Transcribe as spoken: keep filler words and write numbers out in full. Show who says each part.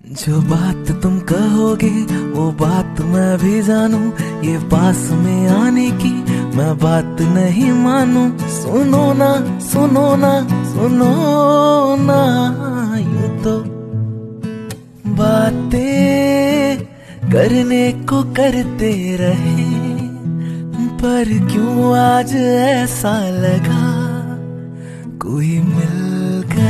Speaker 1: जो बात तुम कहोगे वो बात मैं भी जानू, ये पास में आने की मैं बात नहीं मानू। सुनो ना सुनो ना सुनो ना, यूं तो बातें करने को करते रहे, पर क्यों आज ऐसा लगा कोई मिल गया